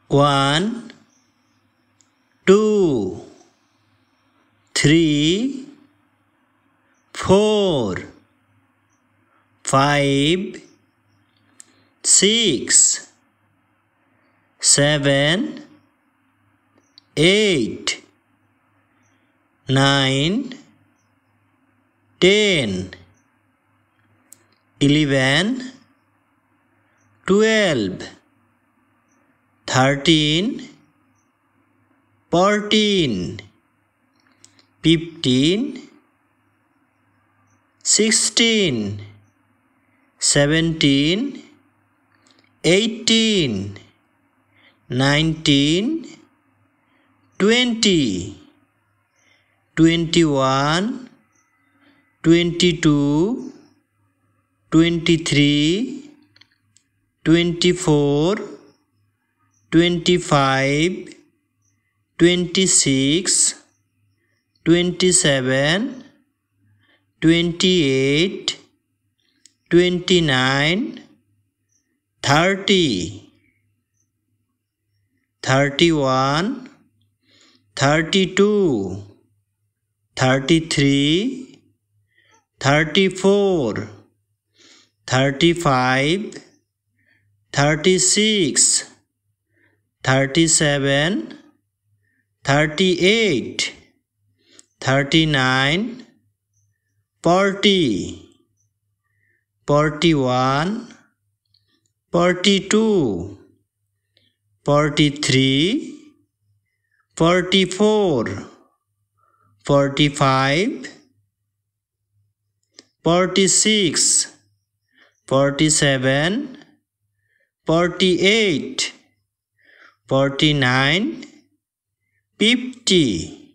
1, 2, 3, 4, 5, 6, 7, 8, 9, 10, 11, 12, 13, 14, 15, 16, 17, 18, 19, 20, 21, 22, 23, 24, 25, 26, 27, 28, 29, 30, 31, 32, 33, 34, 35, 36, 37, 38, 39, 40, 41, 42, 43, 44, 45, 46, 47, 48, 49, 50.